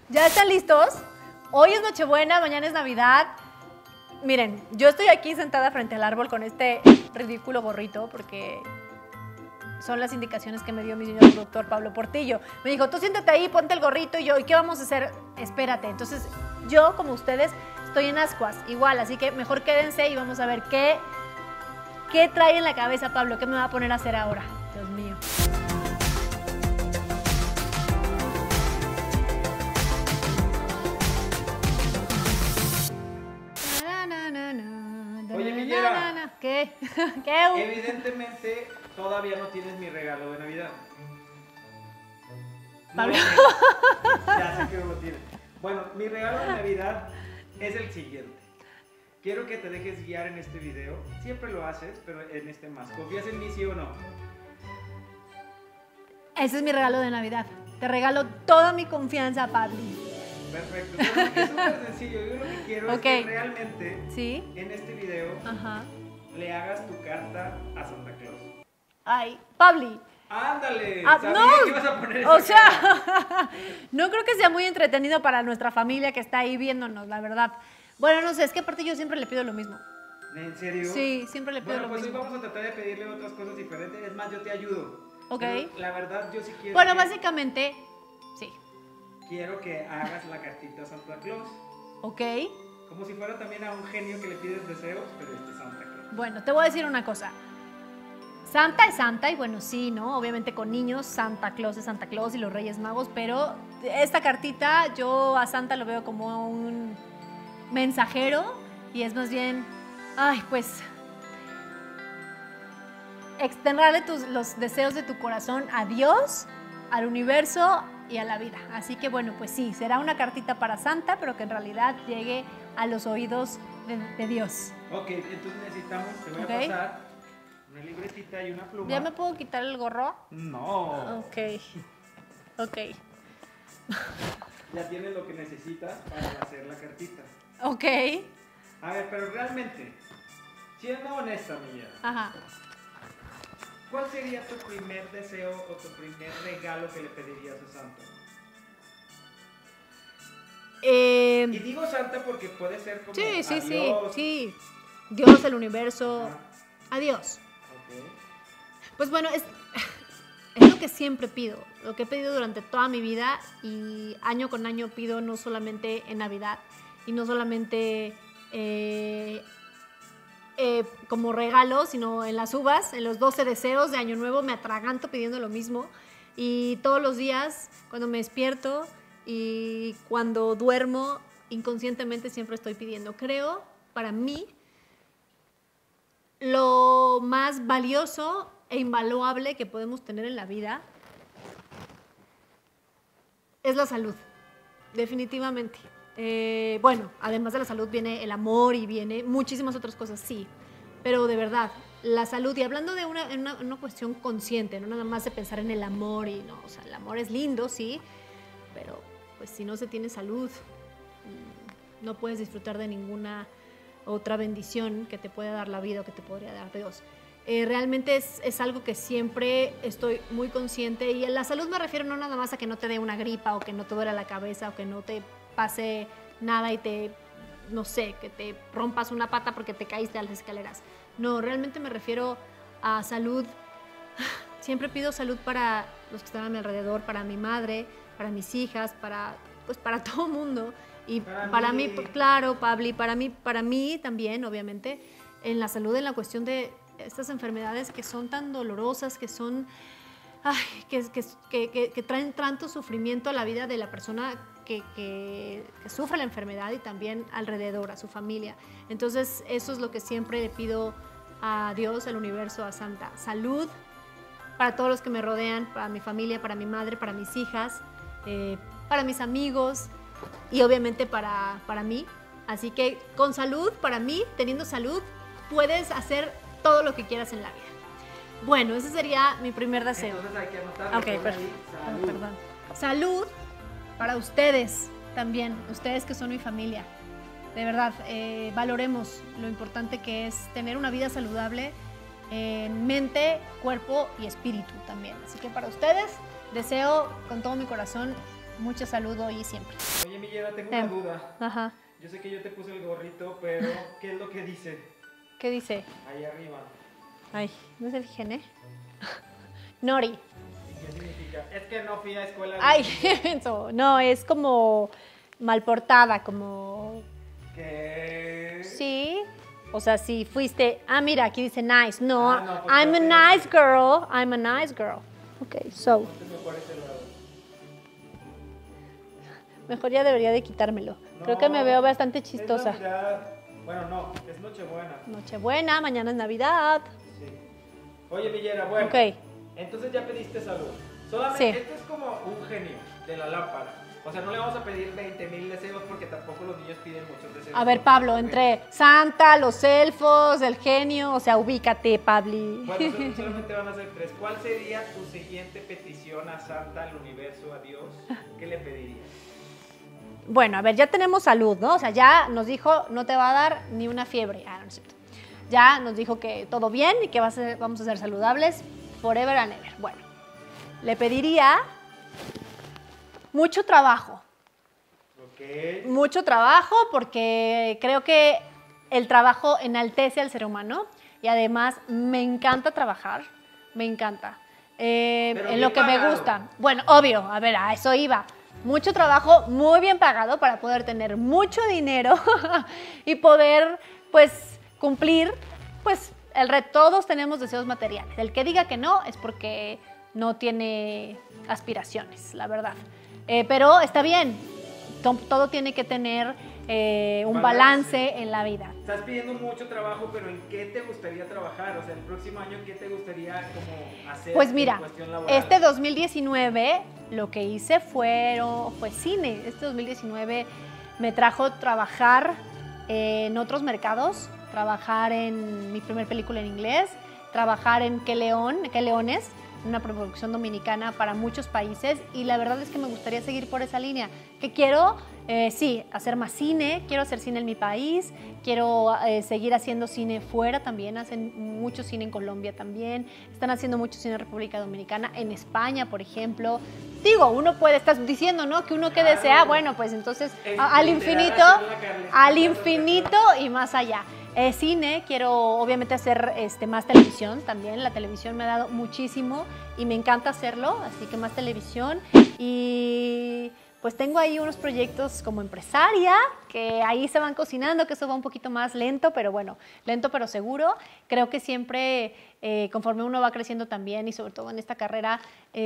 ¿Ya están listos? Hoy es Nochebuena, mañana es Navidad. Miren, yo estoy aquí sentada frente al árbol con este ridículo gorrito porque son las indicaciones que me dio mi señor productor Pablo Portillo. Me dijo, tú siéntate ahí, ponte el gorrito. Y yo, ¿y qué vamos a hacer? Espérate. Entonces, yo, como ustedes, estoy en ascuas, igual. Así que mejor quédense y vamos a ver qué trae en la cabeza Pablo. ¿Qué me va a poner a hacer ahora? Dios mío. Oye, Millera. ¿Qué? ¿Qué? Evidentemente, todavía no tienes mi regalo de Navidad. Pablo. Ya sé que no lo tienes. Bueno, mi regalo de Navidad es el siguiente. Quiero que te dejes guiar en este video. Siempre lo haces, pero en este más. ¿Confías en mí, sí o no? Ese es mi regalo de Navidad. Te regalo toda mi confianza, Pabli. Perfecto. Pero es súper sencillo. Yo lo que quiero es que realmente ¿sí? En este video le hagas tu carta a Santa Claus. Ay, Pabli. ¡Ándale! Sabía que ibas a poner esa o sea, no creo que sea muy entretenido para nuestra familia que está ahí viéndonos, la verdad. Bueno, no sé, es que aparte yo siempre le pido lo mismo. ¿En serio? Sí, siempre le pido lo mismo. Bueno, pues hoy vamos a tratar de pedirle otras cosas diferentes. Es más, yo te ayudo. Ok. Pero la verdad, yo sí quiero. Bueno, básicamente, sí. Quiero que hagas la cartita a Santa Claus. Ok. Como si fuera también a un genio que le pides deseos, pero Santa Claus. Bueno, te voy a decir una cosa. Santa es Santa y bueno, sí, ¿no? Obviamente con niños, Santa Claus es Santa Claus y los Reyes Magos, pero esta cartita yo a Santa lo veo como un mensajero y es más bien, ay, pues, externarle los deseos de tu corazón a Dios, al universo y a la vida. Así que bueno, pues sí, será una cartita para Santa, pero que en realidad llegue a los oídos de Dios. Ok, entonces necesitamos, te voy a pasar una libretita y una pluma. ¿Ya me puedo quitar el gorro? No. Ok. Ok. Ya tienes lo que necesitas para hacer la cartita. Ok. A ver, pero realmente, siendo honesta, Millera. Ajá. ¿Cuál sería tu primer deseo o tu primer regalo que le pedirías a Santa? Y digo Santa porque puede ser como sí. Dios, el universo. Adiós. Okay. Pues bueno, es lo que siempre pido, lo que he pedido durante toda mi vida y año con año pido, no solamente en Navidad y no solamente como regalo, sino en las uvas, en los 12 deseos de Año Nuevo me atraganto pidiendo lo mismo y todos los días cuando me despierto y cuando duermo inconscientemente siempre estoy pidiendo. Creo, para mí, lo más valioso e invaluable que podemos tener en la vida es la salud, definitivamente. Bueno, además de la salud viene el amor y viene muchísimas otras cosas, sí, pero de verdad, la salud, y hablando de una cuestión consciente, no nada más de pensar en el amor, y no, o sea, el amor es lindo, sí, pero pues si no se tiene salud, no puedes disfrutar de ninguna otra bendición que te pueda dar la vida o que te podría dar Dios. Realmente es algo que siempre estoy muy consciente, y en la salud me refiero no nada más a que no te dé una gripa o que no te duela la cabeza o que no te pase nada y no sé, que te rompas una pata porque te caíste a las escaleras. No, realmente me refiero a salud. Siempre pido salud para los que están a mi alrededor, para mi madre, para mis hijas, para todo el mundo. Y para mí, claro, Pabli, para mí también, obviamente, en la salud, en la cuestión de estas enfermedades que son tan dolorosas, que son, que traen tanto sufrimiento a la vida de la persona que sufre la enfermedad y también alrededor, a su familia. Entonces, eso es lo que siempre le pido a Dios, al universo, a Santa. Salud para todos los que me rodean, para mi familia, para mi madre, para mis hijas, para mis amigos y obviamente para mí. Así que con salud, para mí, teniendo salud, puedes hacer todo lo que quieras en la vida. Bueno, ese sería mi primer deseo. Entonces hay que anotarlo. Ok, perfecto. Salud. Perdón. Salud para ustedes también, ustedes que son mi familia. De verdad, valoremos lo importante que es tener una vida saludable en mente, cuerpo y espíritu también. Así que para ustedes deseo con todo mi corazón mucha salud hoy y siempre. Oye, Millera, tengo una duda. Ajá. Yo sé que yo te puse el gorrito, pero ¿qué es lo que dice? ¿Qué dice? Ahí arriba. Ay, ¿no es el gene? Nori. ¿Y qué significa? Es que no fui a escuela. Ay, eso. No, es como mal portada, como... ¿Qué? Sí. O sea, si fuiste... Ah, mira, aquí dice nice. No, no, pues I'm a creo que- nice girl. I'm a nice girl. Ok, so... Póntelo por este lado. Mejor ya debería de quitármelo. Creo No, que me veo bastante es chistosa. Navidad. Bueno, no, es Nochebuena. Nochebuena, mañana es Navidad. Sí. Oye, Millera, bueno. Ok. Entonces ya pediste salud. Solamente Sí. esto es como un genio de la lámpara. O sea, no le vamos a pedir 20,000 deseos porque tampoco los niños piden muchos deseos. A ver, Pablo, entre Santa, los elfos, el genio, o sea, ubícate, Pabli. Bueno, solamente van a ser 3. ¿Cuál sería tu siguiente petición a Santa, al universo, a Dios? ¿Qué le pedirías? Bueno, a ver, ya tenemos salud, ¿no? O sea, ya nos dijo, no te va a dar ni una fiebre. Ah, no es cierto. Ya nos dijo que todo bien y que vamos a ser saludables forever and ever. Bueno, le pediría mucho trabajo. Ok. Mucho trabajo porque creo que el trabajo enaltece al ser humano y además me encanta trabajar, me encanta. Pero En lo bien que me pagado. gusta. Bueno, obvio, a ver, a eso iba. Mucho trabajo, muy bien pagado para poder tener mucho dinero y poder, pues, cumplir, pues, el reto. Todos tenemos deseos materiales. El que diga que no es porque no tiene aspiraciones, la verdad. Pero está bien, todo tiene que tener un balance en la vida. Estás pidiendo mucho trabajo, pero ¿en qué te gustaría trabajar? O sea, el próximo año, ¿qué te gustaría como hacer Pues en mira, cuestión laboral? este 2019 lo que hice fue cine. Este 2019 me trajo trabajar en otros mercados, trabajar en mi primer película en inglés, trabajar en Qué Leones, una producción dominicana para muchos países, y la verdad es que me gustaría seguir por esa línea. Que quiero, sí, hacer más cine, quiero hacer cine en mi país, quiero seguir haciendo cine fuera también, hacen mucho cine en Colombia también, están haciendo mucho cine en República Dominicana, en España, por ejemplo. Digo, uno puede, estás diciendo, ¿no? Que uno que Claro. desea, bueno, pues entonces Es al literal infinito, hacer la Carlesita al de infinito y más allá. Cine, quiero obviamente hacer más televisión también. La televisión me ha dado muchísimo y me encanta hacerlo, así que más televisión. Y pues tengo ahí unos proyectos como empresaria que ahí se van cocinando, que eso va un poquito más lento, pero bueno, lento pero seguro. Creo que siempre conforme uno va creciendo también y sobre todo en esta carrera,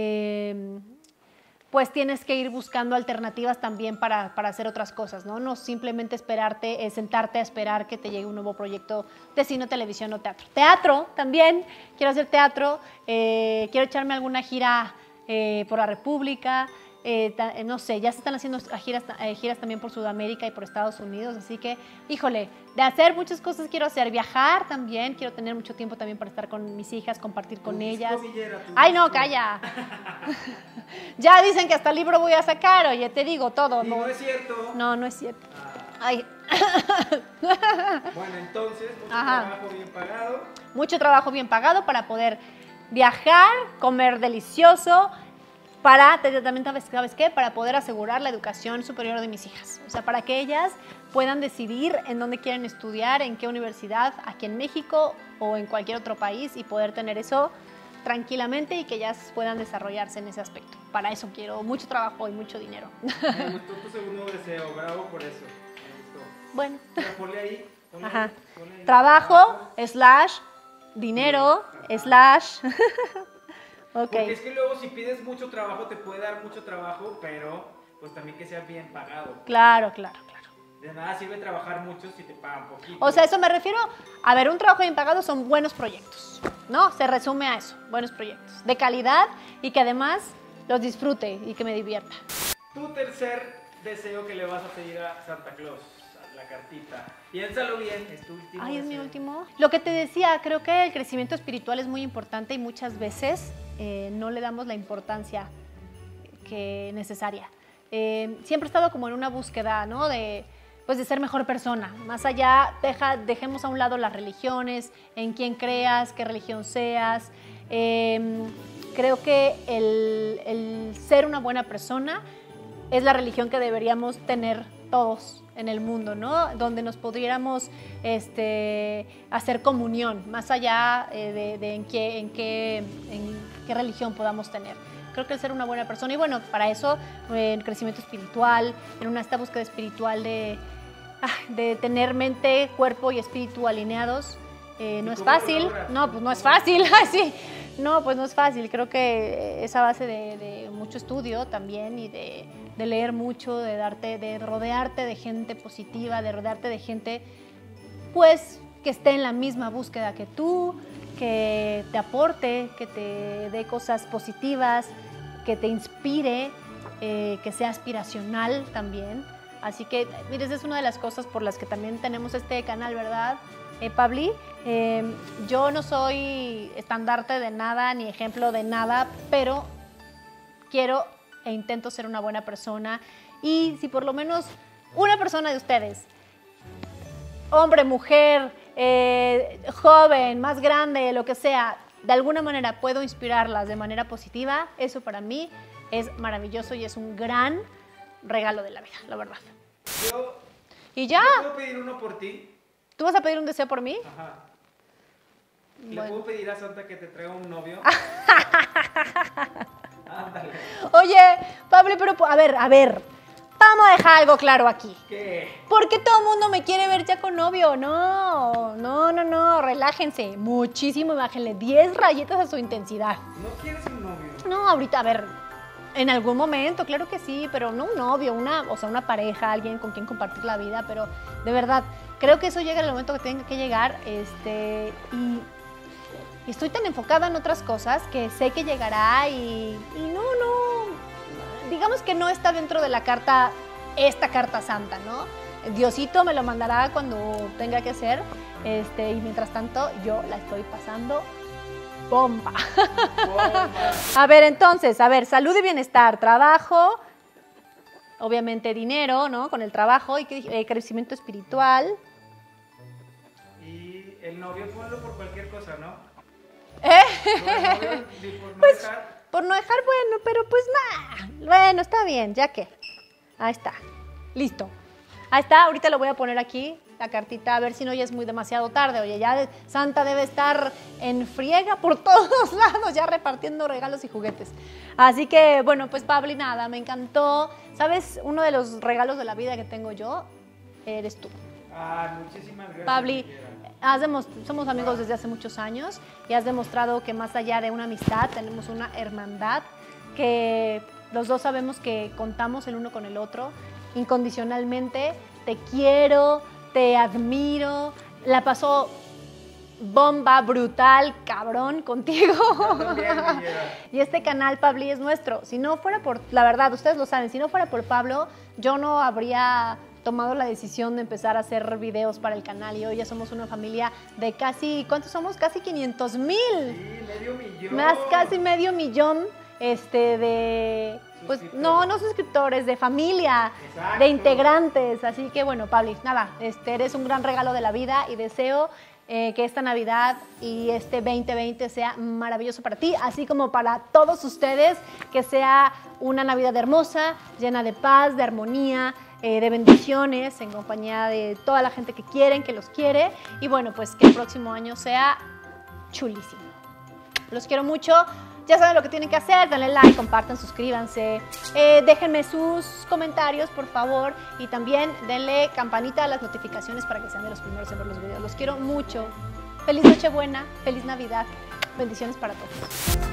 pues tienes que ir buscando alternativas también para hacer otras cosas, ¿no? No simplemente sentarte a esperar que te llegue un nuevo proyecto de cine, televisión o teatro. Teatro también, quiero hacer teatro, quiero echarme alguna gira por la República, no sé, ya se están haciendo giras también por Sudamérica y por Estados Unidos, así que, híjole, de hacer muchas cosas quiero hacer, viajar también, quiero tener mucho tiempo también para estar con mis hijas, compartir con ellas. Ay, no, calla. Ya dicen que hasta libro voy a sacar, oye, te digo todo. Y no es cierto. No, no es cierto. Ah, Ay. bueno, entonces, mucho Ajá. trabajo bien pagado. Mucho trabajo bien pagado para poder viajar, comer delicioso, también, ¿sabes qué? Para poder asegurar la educación superior de mis hijas. O sea, para que ellas puedan decidir en dónde quieren estudiar, en qué universidad, aquí en México o en cualquier otro país y poder tener eso tranquilamente y que ellas puedan desarrollarse en ese aspecto. Para eso quiero mucho trabajo y mucho dinero. Me gustó tu segundo deseo, bravo por eso. Me gustó. Bueno. Pero ponle ahí. Ajá. Ponle ahí. Trabajo, dinero, Ok. Porque es que luego si pides mucho trabajo te puede dar mucho trabajo, pero pues también que sea bien pagado. Claro, claro, claro. De nada sirve trabajar mucho si te pagan poquito. O sea, eso me refiero, a ver, un trabajo bien pagado son buenos proyectos, ¿no? Se resume a eso, buenos proyectos, de calidad y que además los disfrute y que me divierta. Tu tercer deseo que le vas a pedir a Santa Claus, a la cartita. Piénsalo bien, es tu último Ay, es mi deseo. último. Lo que te decía, creo que el crecimiento espiritual es muy importante y muchas veces no le damos la importancia necesaria. Siempre he estado como en una búsqueda, ¿no? De ser mejor persona. Más allá, dejemos a un lado las religiones, en quién creas, qué religión seas. Creo que el ser una buena persona es la religión que deberíamos tener todos en el mundo, ¿no? Donde nos pudiéramos hacer comunión, más allá de en qué religión podamos tener. Creo que el ser una buena persona, y bueno, para eso, en crecimiento espiritual, en esta búsqueda espiritual de tener mente, cuerpo y espíritu alineados, no es fácil. No, pues no es fácil, así. No, pues no es fácil. Creo que esa base de mucho estudio también y de leer mucho, de rodearte de gente positiva, de rodearte de gente, pues, que esté en la misma búsqueda que tú, que te aporte, que te dé cosas positivas, que te inspire, que sea aspiracional también. Así que, mire, esa es una de las cosas por las que también tenemos este canal, ¿verdad, Pabli? Yo no soy estandarte de nada ni ejemplo de nada, pero quiero e intento ser una buena persona, y si por lo menos una persona de ustedes, hombre, mujer, joven, más grande, lo que sea, de alguna manera puedo inspirarlas de manera positiva, eso para mí es maravilloso y es un gran regalo de la vida, la verdad. ¿Y ya? ¿Yo puedo pedir uno por ti? ¿Tú vas a pedir un deseo por mí? Ajá. ¿Le puedo pedir a Santa que te traiga un novio? Ándale. Oye, Pablo, pero a ver, vamos a dejar algo claro aquí. ¿Qué? ¿Por qué todo el mundo me quiere ver ya con novio? No, relájense muchísimo y bájenle 10 rayitas a su intensidad. ¿No quieres un novio? No, ahorita, a ver, en algún momento, claro que sí, pero no un novio, una pareja, alguien con quien compartir la vida, pero de verdad, creo que eso llega en el momento que tenga que llegar, y estoy tan enfocada en otras cosas que sé que llegará y no, digamos que no está dentro de la carta, esta carta santa, ¿no? Diosito me lo mandará cuando tenga que ser, y mientras tanto yo la estoy pasando bomba. A ver, entonces, salud y bienestar, trabajo, obviamente dinero, ¿no? Con el trabajo y crecimiento espiritual. Y el novio ponlo por cualquier cosa, ¿no? Pues, por no dejar, bueno, pero pues nada. Bueno, está bien, ya que. Ahí está. Listo. Ahí está, ahorita lo voy a poner aquí, la cartita, a ver si no ya es demasiado tarde. Oye, ya Santa debe estar en friega por todos lados, ya repartiendo regalos y juguetes. Así que, bueno, pues Pablo, nada, me encantó. ¿Sabes? Uno de los regalos de la vida que tengo yo, eres tú. Muchísimas gracias. Pablo, somos amigos desde hace muchos años y has demostrado que más allá de una amistad tenemos una hermandad, que los dos sabemos que contamos el uno con el otro incondicionalmente. Te quiero, te admiro, la paso bomba, brutal, cabrón contigo. Y este canal, Pablo, es nuestro. Si no fuera por, la verdad, ustedes lo saben, si no fuera por Pablo, yo no habría tomado la decisión de empezar a hacer videos para el canal, y hoy ya somos una familia de casi, ¿cuántos somos? Casi 500,000. Sí, medio millón. Más casi medio millón de, pues no suscriptores, de familia. Exacto. De integrantes. Así que bueno, Pablo, nada, eres un gran regalo de la vida y deseo que esta Navidad y este 2020 sea maravilloso para ti, así como para todos ustedes, que sea una Navidad hermosa, llena de paz, de armonía, de bendiciones, en compañía de toda la gente que quieren, que los quiere, y bueno, pues que el próximo año sea chulísimo. Los quiero mucho. Ya saben lo que tienen que hacer, denle like, compartan, suscríbanse, déjenme sus comentarios, por favor, y también denle campanita a las notificaciones para que sean de los primeros en ver los videos. Los quiero mucho. Feliz Nochebuena, feliz Navidad, bendiciones para todos.